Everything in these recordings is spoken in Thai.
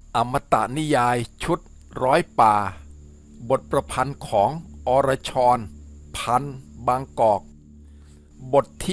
อมตะนิยายชุดร้อยป่าบทประพันธ์ของอรชรพันธ์บางกอกบทที่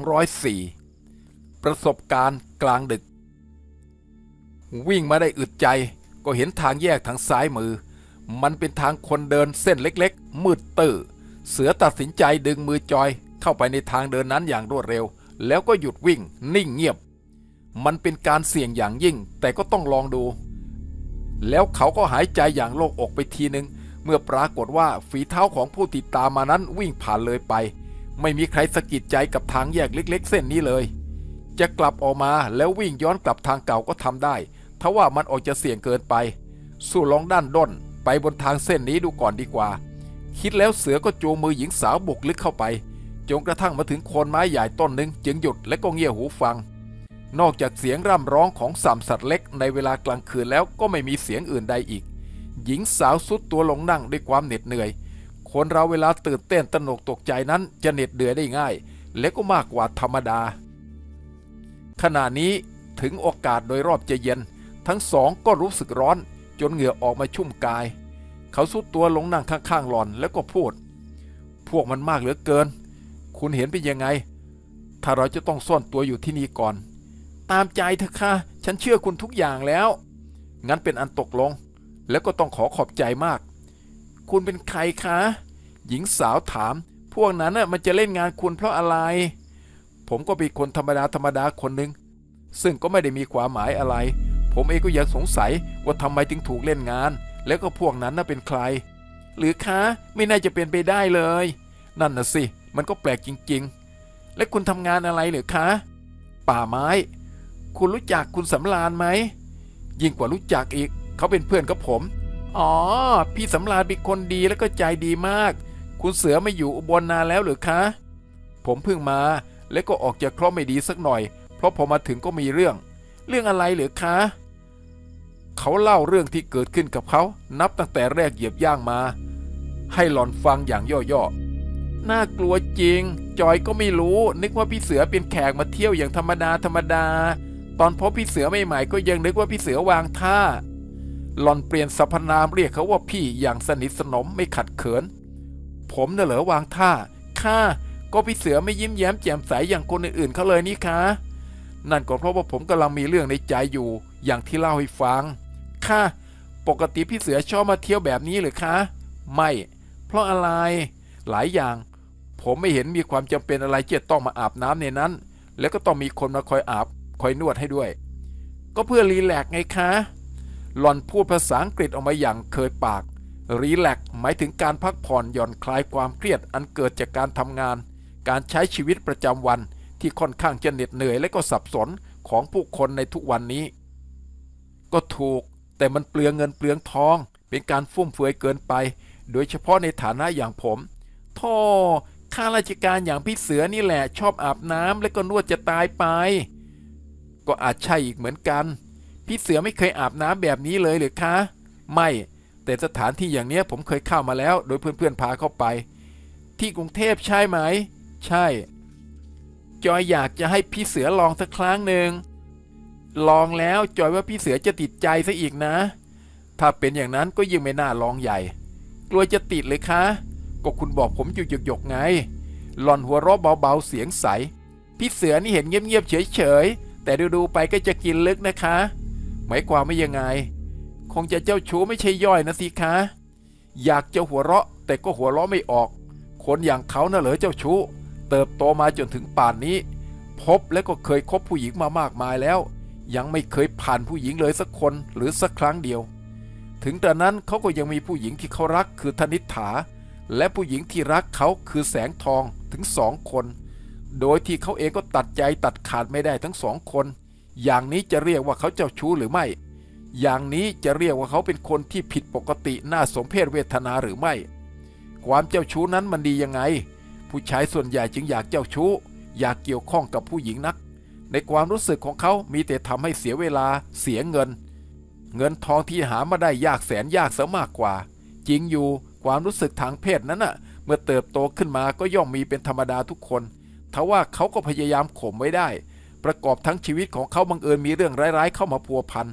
204ประสบการณ์กลางดึกวิ่งมาได้อึดใจก็เห็นทางแยกทางซ้ายมือมันเป็นทางคนเดินเส้นเล็กๆมืดตื้อเสือตัดสินใจดึงมือจอยเข้าไปในทางเดินนั้นอย่างรวดเร็วแล้วก็หยุดวิ่งนิ่งเงียบมันเป็นการเสี่ยงอย่างยิ่งแต่ก็ต้องลองดูแล้วเขาก็หายใจอย่างโล่งอกไปทีนึงเมื่อปรากฏว่าฝีเท้าของผู้ติดตามมานั้นวิ่งผ่านเลยไปไม่มีใครสะกิดใจกับทางแยกเล็กๆเส้นนี้เลยจะกลับออกมาแล้ววิ่งย้อนกลับทางเก่าก็ทำได้ทว่ามันออกจะเสี่ยงเกินไปสู้ลองด้านด้นไปบนทางเส้นนี้ดูก่อนดีกว่าคิดแล้วเสือก็จูงมือหญิงสาวบุกลึกเข้าไปจนกระทั่งมาถึงโคนไม้ใหญ่ต้นหนึ่งจึงหยุดและก็เงี่ยหูฟังนอกจากเสียงร่ำร้องของสัตว์เล็กในเวลากลางคืนแล้วก็ไม่มีเสียงอื่นใดอีกหญิงสาวสุดตัวลงนั่งด้วยความเหน็ดเหนื่อยคนเราเวลาตื่นเต้นตระหนกตกใจนั้นจะเหน็ดเหนื่อยได้ง่ายและก็มากกว่าธรรมดาขณะนี้ถึงโอกาสโดยรอบจะเย็นทั้งสองก็รู้สึกร้อนจนเหงื่อออกมาชุ่มกายเขาสุดตัวลงนั่งข้างๆหล่อนแล้วก็พูดพวกมันมากเหลือเกินคุณเห็นเป็นยังไงถ้าเราจะต้องซ่อนตัวอยู่ที่นี่ก่อนตามใจเถอะค่ะฉันเชื่อคุณทุกอย่างแล้วงั้นเป็นอันตกลงแล้วก็ต้องขอบใจมากคุณเป็นใครคะหญิงสาวถามพวกนั้นมันจะเล่นงานคุณเพราะอะไรผมก็เป็นคนธรรมดาคนหนึ่งซึ่งก็ไม่ได้มีความหมายอะไรผมเองก็ยังสงสัยว่าทำไมถึงถูกเล่นงานแล้วก็พวกนั้นเป็นใครหรือคะไม่น่าจะเป็นไปได้เลยนั่นน่ะสิมันก็แปลกจริงๆและคุณทำงานอะไรหรือคะป่าไม้คุณรู้จักคุณสำราญไหมยิ่งกว่ารู้จักอีกเขาเป็นเพื่อนกับผมอ๋อพี่สำราญเป็นคนดีแล้วก็ใจดีมากคุณเสือไม่อยู่อุบลนานแล้วหรือคะผมเพิ่งมาแล้วก็ออกจากเคราะห์ไม่ดีสักหน่อยเพราะพอมาถึงก็มีเรื่องอะไรหรือคะเขาเล่าเรื่องที่เกิดขึ้นกับเขานับตั้งแต่แรกเหยียบย่างมาให้หล่อนฟังอย่างย่อๆน่ากลัวจริงจอยก็ไม่รู้นึกว่าพี่เสือเป็นแขกมาเที่ยวอย่างธรรมดาตอนพบพี่เสือใหม่ๆก็ยังนึกว่าพี่เสือวางท่าหล่อนเปลี่ยนสรรพนามเรียกเขาว่าพี่อย่างสนิทสนมไม่ขัดเขินผมน่ะเหรอวางท่าค่ะก็พี่เสือไม่ยิ้มแย้มแจ่มใสอย่างคนอื่นๆเขาเลยนี่คะนั่นก็เพราะว่าผมกำลังมีเรื่องในใจอยู่อย่างที่เล่าให้ฟังค่ะปกติพี่เสือชอบมาเที่ยวแบบนี้หรือคะไม่เพราะอะไรหลายอย่างผมไม่เห็นมีความจำเป็นอะไรที่จะต้องมาอาบน้ำในนั้นแล้วก็ต้องมีคนมาคอยอาบคอยนวดให้ด้วยก็เพื่อรีแลกซ์ไงคะหล่อนพูดภาษาอังกฤษออกมาอย่างเคยปากรีแลกซ์หมายถึงการพักผ่อนหย่อนคลายความเครียดอันเกิดจากการทำงานการใช้ชีวิตประจำวันที่ค่อนข้างจะเหน็ดเหนื่อยและก็สับสนของผู้คนในทุกวันนี้ก็ถูกแต่มันเปลืองเงินเปลืองทองเป็นการฟุ่มเฟือยเกินไปโดยเฉพาะในฐานะอย่างผมโธ่ข้าราชการอย่างพี่เสือนี่แหละชอบอาบน้ำและก็นวดจะตายไปก็อาจใช่อีกเหมือนกันพี่เสือไม่เคยอาบน้ำแบบนี้เลยหรือคะไม่แต่สถานที่อย่างนี้ผมเคยเข้ามาแล้วโดยเพื่อนๆพาเข้าไปที่กรุงเทพใช่ไหมใช่จอยอยากจะให้พี่เสือลองสักครั้งหนึ่งลองแล้วจอยว่าพี่เสือจะติดใจซะอีกนะถ้าเป็นอย่างนั้นก็ยิ่งไม่น่าลองใหญ่กลัวจะติดเลยคะก็คุณบอกผมอยู่หยกๆไงหล่อนหัวเราะเบาๆเสียงใสพี่เสือนี่เห็นเงียบๆเฉยๆแต่ดูๆไปก็จะกินลึกนะคะหมายความว่ายังไงคงจะเจ้าชู้ไม่ใช่ย่อยนะสิคะอยากจะหัวเราะแต่ก็หัวเราะไม่ออกคนอย่างเขาน่ะเหรอเจ้าชู้เติบโตมาจนถึงป่านนี้พบและก็เคยคบผู้หญิงมามากมายแล้วยังไม่เคยผ่านผู้หญิงเลยสักคนหรือสักครั้งเดียวถึงแต่นั้นเขาก็ยังมีผู้หญิงที่เขารักคือธนิษฐาและผู้หญิงที่รักเขาคือแสงทองถึง2 คนโดยที่เขาเองก็ตัดใจตัดขาดไม่ได้ทั้ง2 คนอย่างนี้จะเรียกว่าเขาเจ้าชู้หรือไม่อย่างนี้จะเรียกว่าเขาเป็นคนที่ผิดปกติน่าสมเพชเวทนาหรือไม่ความเจ้าชู้นั้นมันดียังไงผู้ชายส่วนใหญ่จึงอยากเจ้าชู้อยากเกี่ยวข้องกับผู้หญิงนักในความรู้สึกของเขามีแต่ทำให้เสียเวลาเสียเงินทองที่หามาได้ยากแสนยากเสียมากกว่าจริงอยู่ความรู้สึกทางเพศนั้นน่ะเมื่อเติบโตขึ้นมาก็ย่อมมีเป็นธรรมดาทุกคนทว่าเขาก็พยายามข่มไว้ได้ประกอบทั้งชีวิตของเขาบังเอิญมีเรื่องร้ายๆเข้ามาพัวพัน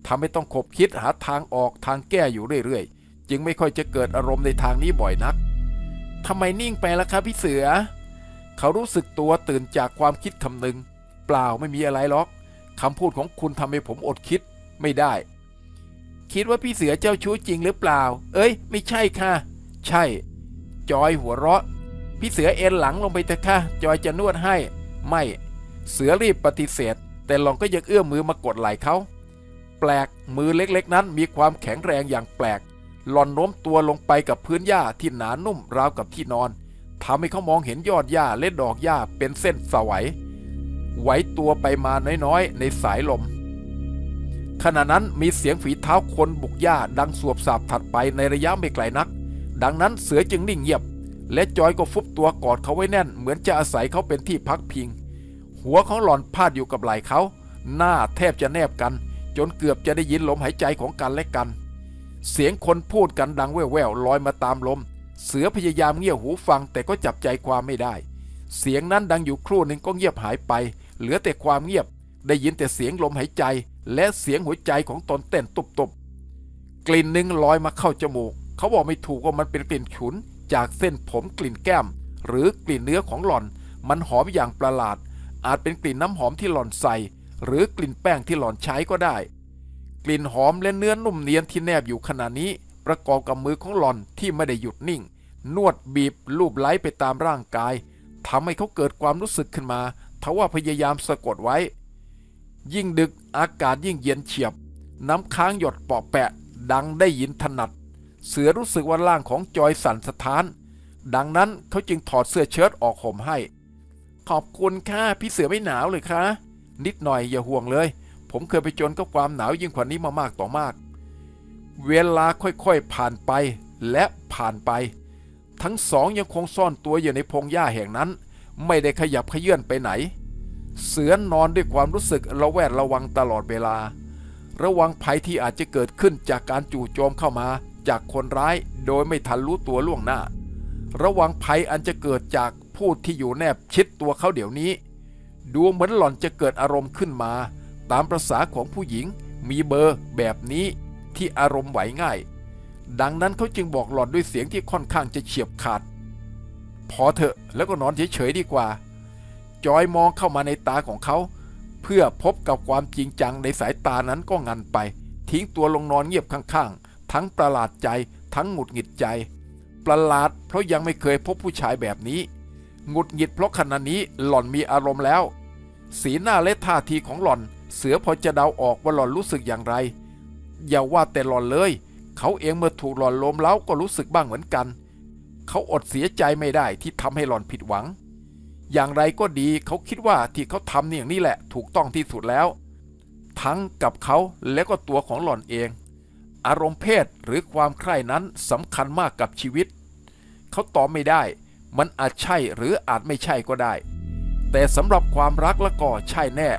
ทำให้ต้องขบคิดหาทางออกทางแก้อยู่เรื่อยๆจึงไม่ค่อยจะเกิดอารมณ์ในทางนี้บ่อยนักทำไมนิ่งไปล่ะครับพี่เสือเขารู้สึกตัวตื่นจากความคิดคำนึงเปล่าไม่มีอะไรหรอกคำพูดของคุณทำให้ผมอดคิดไม่ได้คิดว่าพี่เสือเจ้าชู้จริงหรือเปล่าเอ้ยไม่ใช่ค่ะใช่จอยหัวเราะพี่เสือเอ็นหลังลงไปเถอะค่ะจอยจะนวดให้ไม่เสือรีบปฏิเสธแต่หล่อนก็ยังเอื้อมมือมากดไหล่เขาแปลกมือเล็กๆนั้นมีความแข็งแรงอย่างแปลกหล่อนโน้มตัวลงไปกับพื้นหญ้าที่หนานุ่มราวกับที่นอนทำให้เขามองเห็นยอดหญ้าและดอกหญ้าเป็นเส้นสวยไหวตัวไปมาน้อยๆในสายลมขณะนั้นมีเสียงฝีเท้าคนบุกหญ้าดังสวบสาบถัดไปในระยะไม่ไกลนักดังนั้นเสือจึงนิ่งเงียบและจอยก็ฟุบตัวกอดเขาไว้แน่นเหมือนจะอาศัยเขาเป็นที่พักพิงหัวของหล่อนพาดอยู่กับไหล่เขาหน้าแทบจะแนบกันจนเกือบจะได้ยินลมหายใจของกันและกันเสียงคนพูดกันดังแว่วๆลอยมาตามลมเสือพยายามเงี่ยหูฟังแต่ก็จับใจความไม่ได้เสียงนั้นดังอยู่ครู่หนึ่งก็เงียบหายไปเหลือแต่ความเงียบได้ยินแต่เสียงลมหายใจและเสียงหัวใจของตนเต้นตุบๆกลิ่นหนึ่งลอยมาเข้าจมูกเขาบอกไม่ถูกว่ามันเป็นกลิ่นฉุนจากเส้นผมกลิ่นแก้มหรือกลิ่นเนื้อของหล่อนมันหอมอย่างประหลาดอาจเป็นกลิ่นน้ำหอมที่หล่อนใส่หรือกลิ่นแป้งที่หล่อนใช้ก็ได้กลิ่นหอมและเนื้อนุ่มเนียนที่แนบอยู่ขณะนี้ประกอบกับมือของหล่อนที่ไม่ได้หยุดนิ่งนวดบีบลูบไล้ไปตามร่างกายทำให้เขาเกิดความรู้สึกขึ้นมาทว่าพยายามสะกดไว้ยิ่งดึกอากาศยิ่งเย็นเฉียบน้ำค้างหยดเปาะแปะดังได้ยินถนัดเสือรู้สึกว่าร่างของจอยสั่นสะท้านดังนั้นเขาจึงถอดเสื้อเชิ้ตออกห่มให้ขอบคุณค่ะพี่เสือไม่หนาวเลยคะนิดหน่อยอย่าห่วงเลยผมเคยไปจนกับความหนาวยิ่งกว่านี้มามากต่อมากเวลาค่อยๆผ่านไปและผ่านไปทั้งสองยังคงซ่อนตัวอยู่ในพงหญ้าแห่งนั้นไม่ได้ขยับเขยื้อนไปไหนเสือนอนด้วยความรู้สึกระแวดระวังตลอดเวลาระวังภัยที่อาจจะเกิดขึ้นจากการจู่โจมเข้ามาจากคนร้ายโดยไม่ทันรู้ตัวล่วงหน้าระวังภัยอันจะเกิดจากผู้ที่อยู่แนบชิดตัวเขาเดี๋ยวนี้ดูเหมือนหล่อนจะเกิดอารมณ์ขึ้นมาตามประสาของผู้หญิงมีเบอร์แบบนี้ที่อารมณ์ไหวง่ายดังนั้นเขาจึงบอกหล่อนด้วยเสียงที่ค่อนข้างจะเฉียบขาดพอเถอะแล้วก็นอนเฉยๆดีกว่าจอยมองเข้ามาในตาของเขาเพื่อพบกับความจริงจังในสายตานั้นก็งันไปทิ้งตัวลงนอนเงียบข้างๆทั้งประหลาดใจทั้งหงุดหงิดใจประหลาดเพราะยังไม่เคยพบผู้ชายแบบนี้หงุดหงิดเพราะขณะนี้หล่อนมีอารมณ์แล้วสีหน้าและท่าทีของหล่อนเสือพอจะเดาออกว่าหล่อนรู้สึกอย่างไรอย่าว่าแต่หล่อนเลยเขาเองเมื่อถูกหล่อนโลมเล้าก็รู้สึกบ้างเหมือนกันเขาอดเสียใจไม่ได้ที่ทำให้หล่อนผิดหวังอย่างไรก็ดีเขาคิดว่าที่เขาทำอย่างนี้แหละถูกต้องที่สุดแล้วทั้งกับเขาและก็ตัวของหล่อนเองอารมณ์เพศหรือความใคร่นั้นสำคัญมากกับชีวิตเขาตอบไม่ได้มันอาจใช่หรืออาจไม่ใช่ก็ได้แต่สำหรับความรักแล้วก็ใช่แน่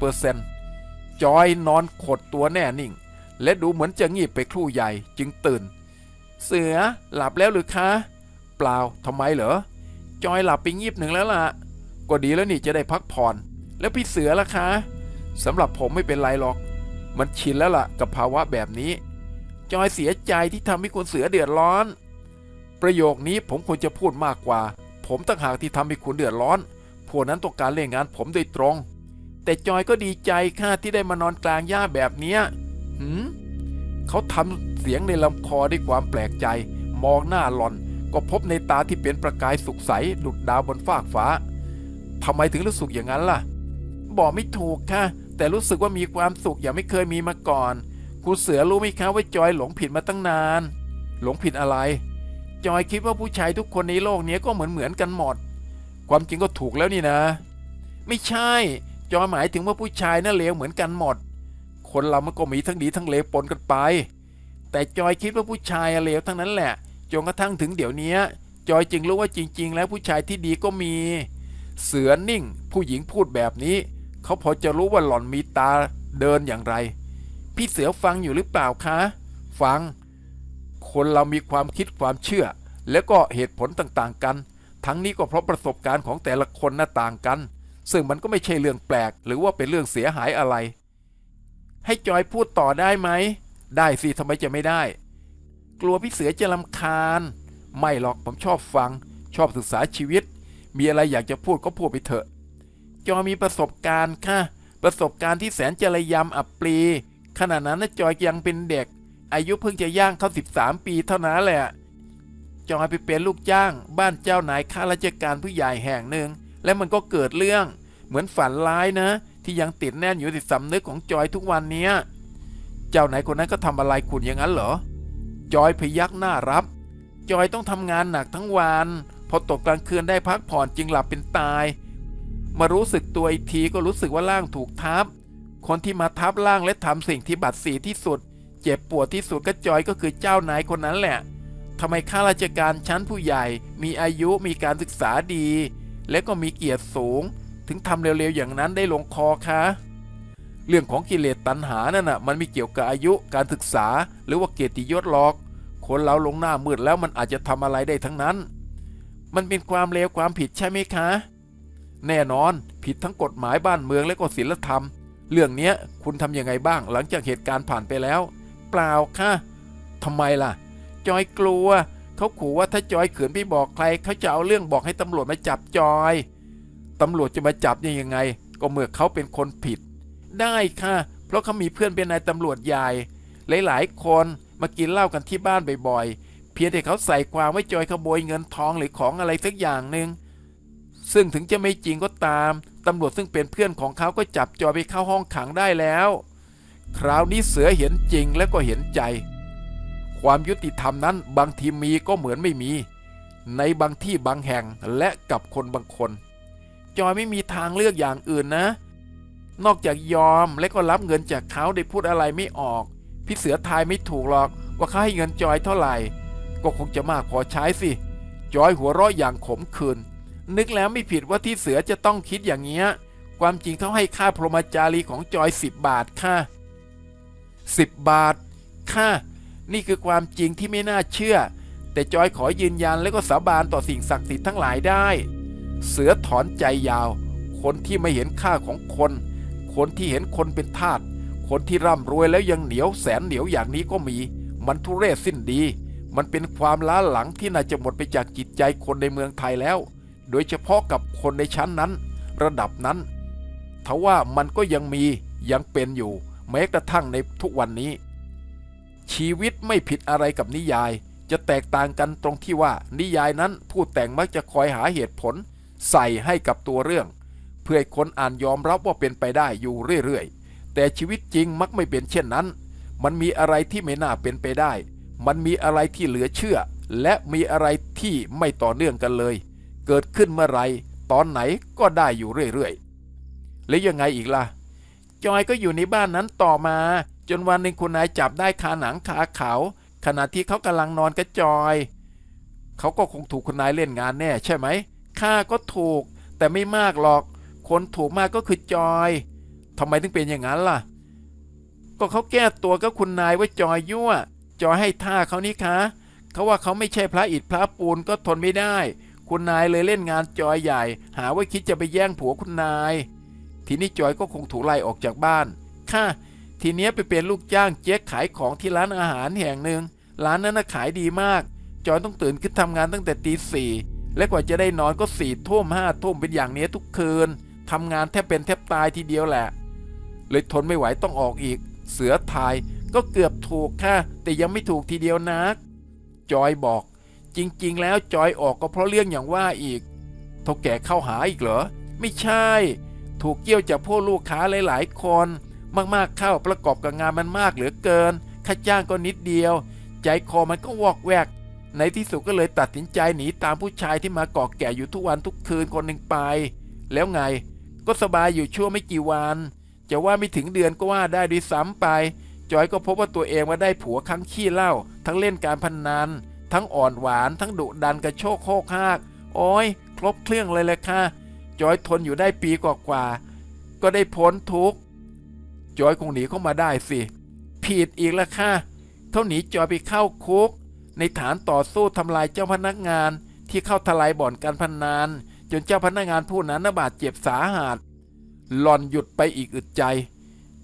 100%จอยนอนขดตัวแน่นิ่งและดูเหมือนจะงีบไปครู่ใหญ่จึงตื่นเสือหลับแล้วหรือคะเปล่าทำไมเหรอจอยหลับไปงีบหนึ่งแล้วล่ะก็ดีแล้วนี่จะได้พักผ่อนแล้วพี่เสือล่ะคะสำหรับผมไม่เป็นไรหรอกมันชินแล้วล่ะกับภาวะแบบนี้จอยเสียใจที่ทำให้คุณเสือเดือดร้อนประโยคนี้ผมควรจะพูดมากกว่าผมต่างหากที่ทำให้คุณเดือดร้อนพวกนั้นต้องการเล่นงานผมโดยตรงแต่จอยก็ดีใจค่ะที่ได้มานอนกลางหญ้าแบบเนี้ยเขาทำเสียงในลำคอด้วยความแปลกใจมองหน้าหล่อนก็พบในตาที่เป็นประกายสุกใสดุจดาวบนฟากฟ้าทำไมถึงรู้สึกอย่างนั้นล่ะบอกไม่ถูกค่ะแต่รู้สึกว่ามีความสุขอย่างไม่เคยมีมาก่อนคุณเสือรู้ไหมคะว่าจอยหลงผิดมาตั้งนานหลงผิดอะไรจอยคิดว่าผู้ชายทุกคนในโลกนี้ก็เหมือนกันหมดความจริงก็ถูกแล้วนี่นะไม่ใช่จอยหมายถึงว่าผู้ชายน่ะเลวเหมือนกันหมดคนเรามันก็มีทั้งดีทั้งเลวปนกันไปแต่จอยคิดว่าผู้ชายเลวทั้งนั้นแหละจนกระทั่งถึงเดี๋ยวนี้จอยจึงรู้ว่าจริงๆแล้วผู้ชายที่ดีก็มีเสือนิ่งผู้หญิงพูดแบบนี้เขาพอจะรู้ว่าหล่อนมีตาเดินอย่างไรพี่เสือฟังอยู่หรือเปล่าคะฟังคนเรามีความคิดความเชื่อและก็เหตุผลต่างๆกันทั้งนี้ก็เพราะประสบการณ์ของแต่ละคนน่ะต่างกันซึ่งมันก็ไม่ใช่เรื่องแปลกหรือว่าเป็นเรื่องเสียหายอะไรให้จอยพูดต่อได้ไหมได้สิทำไมจะไม่ได้กลัวพี่เสือจะรำคาญไม่หรอกผมชอบฟังชอบศึกษาชีวิตมีอะไรอยากจะพูดก็พูดไปเถอะจอยมีประสบการณ์ค่ะประสบการณ์ที่แสนจะระยำอับปรีขณะนั้นจอยยังเป็นเด็กอายุเพิ่งจะย่างเข้า13 ปีเท่านั้นแหละจอยไปเป็นลูกจ้างบ้านเจ้านายข้าราชการผู้ใหญ่แห่งหนึ่งและมันก็เกิดเรื่องเหมือนฝันร้ายนะที่ยังติดแน่นอยู่ในสำนึกของจอยทุกวันนี้เจ้านายคนนั้นก็ทำอะไรคุณอย่างนั้นเหรอจอยพยักหน้ารับจอยต้องทำงานหนักทั้งวันพอตกกลางคืนได้พักผ่อนจึงหลับเป็นตายมารู้สึกตัวอีกทีก็รู้สึกว่าร่างถูกทับคนที่มาทับร่างและทำสิ่งที่บาดสีที่สุดเจ็บปวดที่สุดก็จอยก็คือเจ้านายคนนั้นแหละทำไมข้าราชการชั้นผู้ใหญ่มีอายุมีการศึกษาดีและก็มีเกียรติสูงถึงทำเร็วๆอย่างนั้นได้ลงคอคะเรื่องของกิเลสตัณหานั่นน่ะมันไม่เกี่ยวกับอายุการศึกษาหรือว่าเกียรติยศหรอกคนเราลงหน้ามืดแล้วมันอาจจะทำอะไรได้ทั้งนั้นมันเป็นความเลวความผิดใช่ไหมคะแน่นอนผิดทั้งกฎหมายบ้านเมืองและก็ศีลธรรมเรื่องนี้คุณทำยังไงบ้างหลังจากเหตุการณ์ผ่านไปแล้วเปล่าค่ะทำไมล่ะจอยกลัวเขาขู่ว่าถ้าจอยเขืนไปบอกใครเขาจะเอาเรื่องบอกให้ตำรวจมาจับจอยตำรวจจะมาจับยังไงก็เมื่อเขาเป็นคนผิดได้ค่ะเพราะเขามีเพื่อนเป็นนายตำรวจใหญ่หลายๆคนมากินเหล้ากันที่บ้านบ่อยๆเพียงแต่เขาใส่ความว่าจอยขโมยเงินทองหรือของอะไรสักอย่างหนึ่งซึ่งถึงจะไม่จริงก็ตามตำรวจซึ่งเป็นเพื่อนของเขาก็จับจอยไปเข้าห้องขังได้แล้วคราวนี้เสือเห็นจริงและก็เห็นใจความยุติธรรมนั้นบางทีมีก็เหมือนไม่มีในบางที่บางแห่งและกับคนบางคนจอยไม่มีทางเลือกอย่างอื่นนะนอกจากยอมและก็รับเงินจากเขาได้พูดอะไรไม่ออกพี่เสือทายไม่ถูกหรอกว่าเขาให้เงินจอยเท่าไหร่ก็คงจะมากพอใช้สิจอยหัวเราะอย่างขมขื่นนึกแล้วไม่ผิดว่าที่เสือจะต้องคิดอย่างเงี้ยความจริงเขาให้ค่าพรหมจารีของจอย10 บาทค่ะ10 บาทค่ะนี่คือความจริงที่ไม่น่าเชื่อแต่จอยขอยืนยันและก็สาบานต่อสิ่งศักดิ์สิทธิ์ทั้งหลายได้เสือถอนใจยาวคนที่ไม่เห็นค่าของคนที่เห็นคนเป็นทาสคนที่ร่ำรวยแล้วยังเหนียวแสนเหนียวอย่างนี้ก็มีมันทุเรศสิ้นดีมันเป็นความล้าหลังที่น่าจะหมดไปจากจิตใจคนในเมืองไทยแล้วโดยเฉพาะกับคนในชั้นนั้นระดับนั้นทว่ามันก็ยังเป็นอยู่แม้กระทั่งในทุกวันนี้ชีวิตไม่ผิดอะไรกับนิยายจะแตกต่างกันตรงที่ว่านิยายนั้นผู้แต่งมักจะคอยหาเหตุผลใส่ให้กับตัวเรื่องเพื่อให้คนอ่านยอมรับว่าเป็นไปได้อยู่เรื่อยๆแต่ชีวิตจริงมักไม่เป็นเช่นนั้นมันมีอะไรที่ไม่น่าเป็นไปได้มันมีอะไรที่เหลือเชื่อและมีอะไรที่ไม่ต่อเนื่องกันเลยเกิดขึ้นเมื่อไรตอนไหนก็ได้อยู่เรื่อยๆแล้วยังไงอีกล่ะจอยก็อยู่ในบ้านนั้นต่อมาจนวันหนึ่งคุณนายจับได้คาหนังคาเขาขณะที่เขากำลังนอนกับจอยเขาก็คงถูกคุณนายเล่นงานแน่ใช่ไหมข้าก็ถูกแต่ไม่มากหรอกคนถูกมากก็คือจอยทำไมถึงเป็นอย่างนั้นล่ะก็เขาแก้ตัวกับคุณนายว่าจอยยั่วจอยให้ท่าเขานี่คะเขาว่าเขาไม่ใช่พระอิฐพระปูนก็ทนไม่ได้คุณนายเลยเล่นงานจอยใหญ่หาว่าคิดจะไปแย่งผัวคุณนายทีนี้จอยก็คงถูกไล่ออกจากบ้านค่ะทีนี้ไปเป็นลูกจ้างเจ๊ขายของที่ร้านอาหารแห่งหนึ่งร้านนั้นขายดีมากจอยต้องตื่นขึ้นทำงานตั้งแต่ตี 4และกว่าจะได้นอนก็4 ทุ่ม5 ทุ่มเป็นอย่างนี้ทุกคืนทำงานแทบเป็นแทบตายทีเดียวแหละเลยทนไม่ไหวต้องออกอีกเสือทายก็เกือบถูกค่ะแต่ยังไม่ถูกทีเดียวนักจอยบอกจริงๆแล้วจอยออกก็เพราะเรื่องอย่างว่าอีกเท่าแก่เข้าหาอีกเหรอไม่ใช่ถูกเกี่ยวจากพวกลูกค้าหลายๆคนมากๆเข้าประกอบกับงานมันมากเหลือเกินค่าจ้างก็นิดเดียวใจคอมันก็วอกแวกในที่สุดก็เลยตัดสินใจหนีตามผู้ชายที่มาเกาะแก่อยู่ทุกวันทุกคืนคนหนึ่งไปแล้วไงก็สบายอยู่ชั่วไม่กี่วันจะว่าไม่ถึงเดือนก็ว่าได้ด้วยซ้ำไปจอยก็พบว่าตัวเองมาได้ผัวทั้งขี้เหล้าทั้งเล่นการพนันทั้งอ่อนหวานทั้งดุดันกระโชกโคกฮากโอ้ยครบเครื่องเลยแหละค่ะจอยทนอยู่ได้ปีกว่าก็ได้พ้นทุกข์จอยคงหนีเข้ามาได้สิผิดอีกละค่ะเขาหนีจอยไปเข้าคุกในฐานต่อสู้ทำลายเจ้าพนักงานที่เข้าทลายบ่อนการพนันจนเจ้าพนักงานผู้นั้นบาดเจ็บสาหัสหล่อนหยุดไปอีกอึดใจ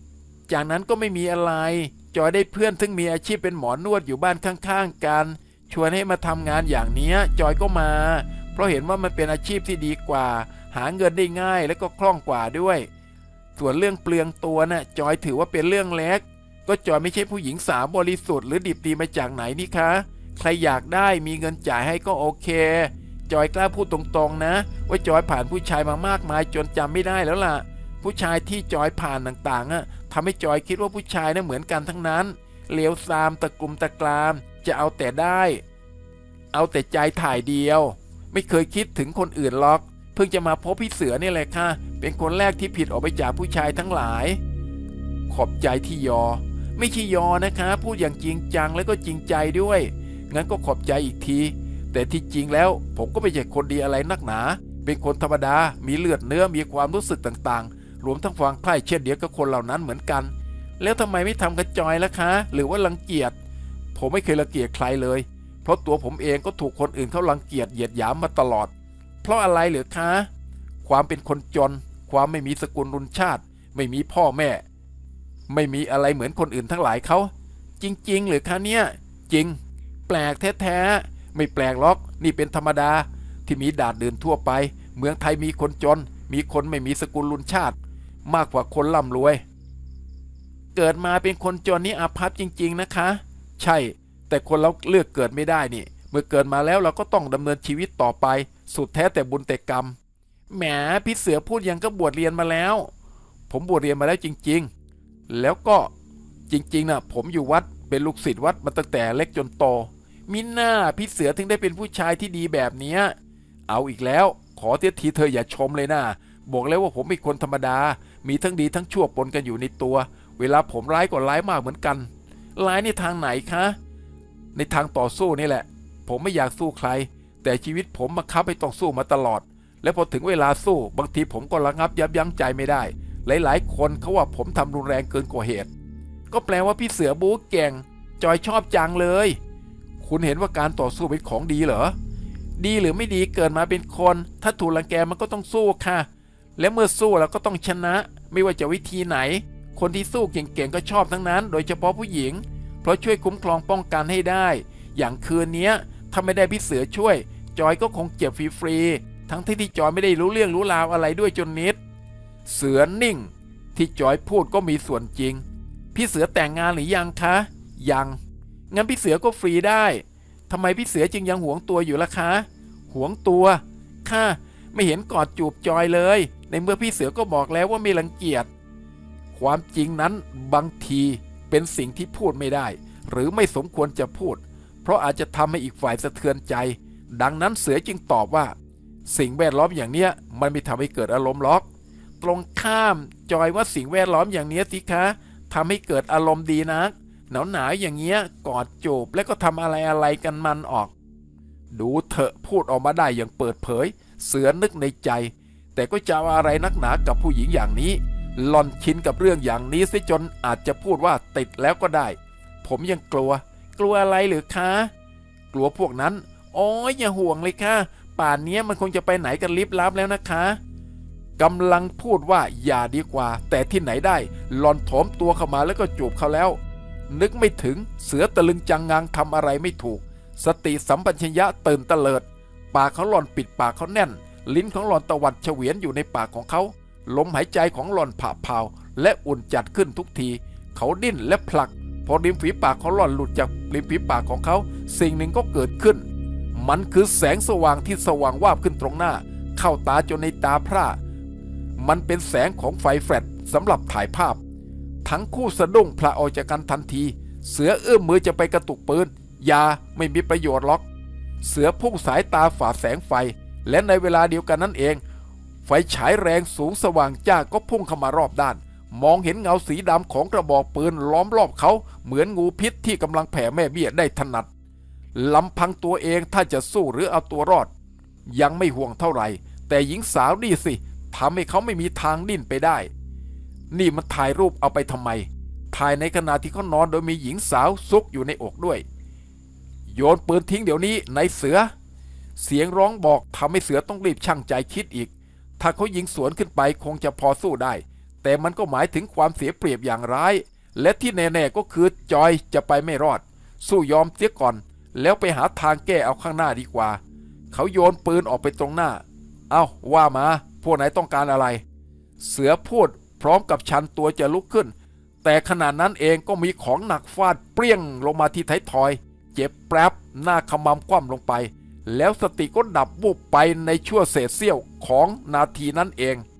จากนั้นก็ไม่มีอะไรจอยได้เพื่อนซึ่งมีอาชีพเป็นหมอนวดอยู่บ้านข้างๆกันชวนให้มาทำงานอย่างนี้จอยก็มาเพราะเห็นว่ามันเป็นอาชีพที่ดีกว่าหาเงินได้ง่ายและก็คล่องกว่าด้วยส่วนเรื่องเปลืองตัวน่ะจอยถือว่าเป็นเรื่องเล็กก็จอยไม่ใช่ผู้หญิงสาวบริสุทธิ์หรือดิบดีมาจากไหนนี่คะใครอยากได้มีเงินจ่ายให้ก็โอเคจอยกล้าพูดตรงๆนะว่าจอยผ่านผู้ชายมามากมายจนจำไม่ได้แล้วล่ะผู้ชายที่จอยผ่านต่างๆทำให้จอยคิดว่าผู้ชายน่ะเหมือนกันทั้งนั้นเลวทรามตะกลุ่มตะกรามจะเอาแต่ได้เอาแต่ใจถ่ายเดียวไม่เคยคิดถึงคนอื่นหรอกเพิ่งจะมาพบพี่เสือนี่แหละค่ะเป็นคนแรกที่ผิดออกไปจากผู้ชายทั้งหลายขอบใจที่ยอไม่ใช่ยอนะคะพูดอย่างจริงจังแล้วก็จริงใจด้วยงั้นก็ขอบใจอีกทีแต่ที่จริงแล้วผมก็ไม่ใช่คนดีอะไรนักหนาเป็นคนธรรมดามีเลือดเนื้อมีความรู้สึกต่างๆรวมทั้งฟังไพ่เช่นเดียวกับคนเหล่านั้นเหมือนกันแล้วทำไมไม่ทำกับจอยล่ะคะหรือว่ารังเกียจผมไม่เคยรังเกียจใครเลยเพราะตัวผมเองก็ถูกคนอื่นเขารังเกียจเหยียดหยามมาตลอดเพราะอะไรเหรอคะความเป็นคนจนความไม่มีสกุลรุนชาติไม่มีพ่อแม่ไม่มีอะไรเหมือนคนอื่นทั้งหลายเขาจริงๆหรือคะเนี่ยจริงแปลกแท้ๆไม่แปลกหรอกนี่เป็นธรรมดาที่มีดาดเดินทั่วไปเมืองไทยมีคนจนมีคนไม่มีสกุลรุนชาติมากกว่าคนร่ำรวยเกิดมาเป็นคนจนนี่อาภัพจริงๆนะคะใช่แต่คนเราเลือกเกิดไม่ได้นี่เมื่อเกิดมาแล้วเราก็ต้องดำเนินชีวิตต่อไปสุดแท้แต่บุญแต่กรรมแหมพี่เสือพูดยังก็บวชเรียนมาแล้วผมบวชเรียนมาแล้วจริงๆแล้วก็จริงๆนะผมอยู่วัดเป็นลูกศิษย์วัดมาตั้งแต่เล็กจนโตมิน่าพี่เสือถึงได้เป็นผู้ชายที่ดีแบบนี้เอาอีกแล้วขอเทีเธออย่าชมเลยนะบอกแล้วว่าผมเป็นคนธรรมดามีทั้งดีทั้งชั่วปนกันอยู่ในตัวเวลาผมร้ายก็ร้ายมากเหมือนกันร้ายในทางไหนคะในทางต่อสู้นี่แหละผมไม่อยากสู้ใครแต่ชีวิตผมบังคับให้ต้องสู้มาตลอดและพอถึงเวลาสู้บางทีผมก็ระงับยับยั้งใจไม่ได้หลายๆคนเขาว่าผมทำรุนแรงเกินกว่าเหตุก็แปลว่าพี่เสือบู๊เก่งจอยชอบจังเลยคุณเห็นว่าการต่อสู้เป็นของดีเหรอดีหรือไม่ดีเกิดมาเป็นคนถ้าถูกรังแกมันก็ต้องสู้ค่ะและเมื่อสู้เราก็ต้องชนะไม่ว่าจะวิธีไหนคนที่สู้เก่งๆก็ชอบทั้งนั้นโดยเฉพาะผู้หญิงเพราะช่วยคุ้มครองป้องกันให้ได้อย่างคืนนี้ถ้าไม่ได้พี่เสือช่วยจอยก็คงเจ็บฟรีๆทั้งที่จอยไม่ได้รู้เรื่องรู้ราวอะไรด้วยจนนิดเสือนิ่งที่จอยพูดก็มีส่วนจริงพี่เสือแต่งงานหรือยังคะยังงั้นพี่เสือก็ฟรีได้ทำไมพี่เสือจึงยังหวงตัวอยู่ล่ะคะหวงตัวค่ะไม่เห็นกอดจูบจอยเลยในเมื่อพี่เสือก็บอกแล้วว่าไม่รังเกียจความจริงนั้นบางทีเป็นสิ่งที่พูดไม่ได้หรือไม่สมควรจะพูดเพราะอาจจะทำให้อีกฝ่ายสะเทือนใจดังนั้นเสือจึงตอบว่าสิ่งแวดล้อมอย่างเนี้ยมันไม่ทำให้เกิดอารมณ์หรอกตรงข้ามจอยว่าสิ่งแวดล้อมอย่างเนี้ยสิคะทำให้เกิดอารมณ์ดีนะหนาวอย่างเงี้ยกอดจูบแล้วก็ทำอะไรกันมันออกดูเถอะพูดออกมาได้อย่างเปิดเผยเสือนึกในใจแต่ก็จะอะไรนักหนากับผู้หญิงอย่างนี้หล่อนชินกับเรื่องอย่างนี้ซะจนอาจจะพูดว่าติดแล้วก็ได้ผมยังกลัวอะไรหรือคะกลัวพวกนั้นอ๋ออย่าห่วงเลยค่ะป่านนี้มันคงจะไปไหนกันลิบลับแล้วนะคะกำลังพูดว่าอย่าดีกว่าแต่ที่ไหนได้หล่อนโถมตัวเข้ามาแล้วก็จูบเขาแล้วนึกไม่ถึงเสือตะลึงจังงังทำอะไรไม่ถูกสติสัมปชัญญะตื่นเตลิดปากเขาหล่อนปิดปากเขาแน่นลิ้นของหล่อนตวัดเฉวียนอยู่ในปากของเขาลมหายใจของหล่อนผ่าเผาและอุ่นจัดขึ้นทุกทีเขาดิ้นและผลักพอริมฝีปากเขาหล่อนหลุดจากริมฝีปากของเขาสิ่งหนึ่งก็เกิดขึ้นมันคือแสงสว่างที่สว่างวาบขึ้นตรงหน้าเข้าตาจนในตาพร่ามันเป็นแสงของไฟแฟลชสำหรับถ่ายภาพทั้งคู่สะดุ้งพละออกจากกันทันทีเสือเอื้อมมือจะไปกระตุกปืนยาไม่มีประโยชน์หรอกเสือพุ่งสายตาฝ่าแสงไฟและในเวลาเดียวกันนั้นเองไฟฉายแรงสูงสว่างจ้าก็พุ่งเข้ามารอบด้านมองเห็นเงาสีดำของกระบอกปืนล้อมรอบเขาเหมือนงูพิษที่กำลังแผ่แม่เบี้ยได้ถนัดลำพังตัวเองถ้าจะสู้หรือเอาตัวรอดยังไม่ห่วงเท่าไหร่แต่หญิงสาวนี่สิทำให้เขาไม่มีทางดิ้นไปได้นี่มันถ่ายรูปเอาไปทำไมถ่ายในขณะที่เขานอนโดยมีหญิงสาวซุกอยู่ในอกด้วยโยนปืนทิ้งเดี๋ยวนี้นายเสือเสียงร้องบอกทำให้เสือต้องรีบชั่งใจคิดอีกถ้าเขายิงสวนขึ้นไปคงจะพอสู้ได้แต่มันก็หมายถึงความเสียเปรียบอย่างร้ายและที่แน่ๆก็คือจอยจะไปไม่รอดสู้ยอมเสียก่อนแล้วไปหาทางแก้เอาข้างหน้าดีกว่าเขาโยนปืนออกไปตรงหน้าเอาว่ามาพวกไหนต้องการอะไรเสือพูดพร้อมกับชันตัวจะลุกขึ้นแต่ขณะนั้นเองก็มีของหนักฟาดเปรี้ยงลงมาที่ท้ายทอยเจ็บแปรบหน้าขมำคว่ำลงไปแล้วสติก็ดับวูบไปในชั่วเศษเสี้ยวของนาทีนั้นเอง